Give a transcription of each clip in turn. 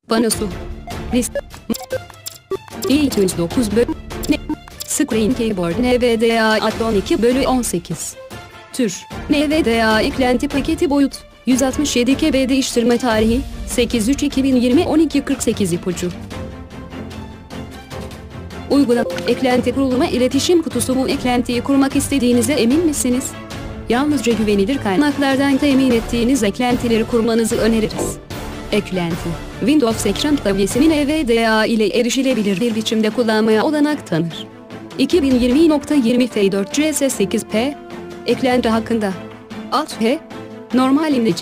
Panosu. List. i209 bölü. Screen Keyboard NVDA Add 12 bölü 18. Tür. NVDA eklenti paketi boyut. 167 KB değiştirme tarihi. 8/3/2020 12:48 ipucu. Uygulama. Eklenti kuruluma iletişim kutusu. Bu eklentiyi kurmak istediğinize emin misiniz? Yalnızca güvenilir kaynaklardan temin ettiğiniz eklentileri kurmanızı öneririz. Eklenti, Windows ekran klavyesini NVDA ile erişilebilir bir biçimde kullanmaya olanak tanır. 2020.20 F4 CS8P. Eklenti hakkında. Alt-H. Normal imleci.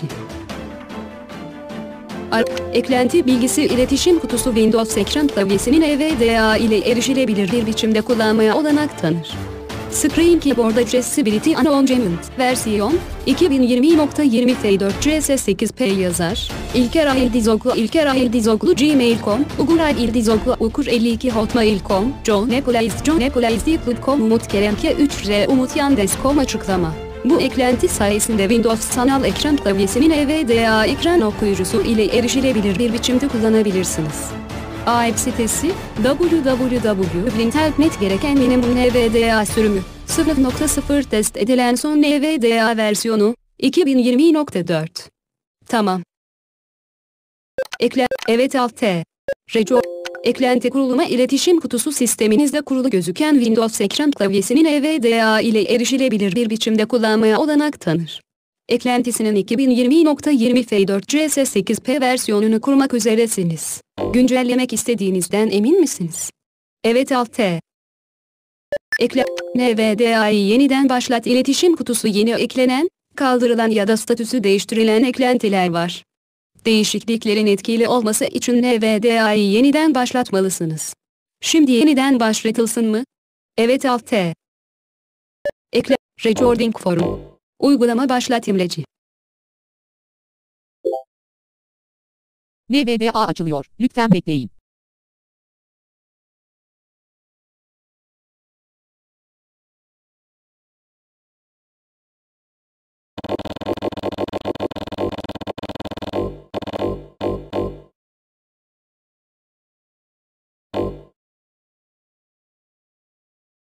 Eklenti bilgisi iletişim kutusu Windows ekran klavyesini NVDA ile erişilebilir bir biçimde kullanmaya olanak tanır. Screen Keyboard Accessibility Announcement versiyon 2020.20 F4 CS8P yazar. İlker Ahildizoglu gmail.com Uguray İldizoglu Ukur52 hotmail.com John Nepolaiz.com Umut Keremke 3R Umut Yandes.com açıklama. Bu eklenti sayesinde Windows sanal ekran klavyesinin NVDA ekran okuyucusu ile erişilebilir bir biçimde kullanabilirsiniz. web sitesi www.blinthelp.net gereken minimum NVDA sürümü 0.0 test edilen son NVDA versiyonu 2020.4. Tamam. Evet Alt-T. Eklenti kuruluma iletişim kutusu sisteminizde kurulu gözüken Windows ekran klavyesinin NVDA ile erişilebilir bir biçimde kullanmaya olanak tanır. Eklentisinin 2020.20 F4 CS8P versiyonunu kurmak üzeresiniz. Güncellemek istediğinizden emin misiniz? Evet Alt-T. NVDA'yı yeniden başlat. İletişim kutusu yeni eklenen, kaldırılan ya da statüsü değiştirilen eklentiler var. Değişikliklerin etkili olması için NVDA'yı yeniden başlatmalısınız. Şimdi yeniden başlatılsın mı? Evet Alt-T. Recording Forum. Uygulama başlat imleci. NVDA açılıyor. Lütfen bekleyin.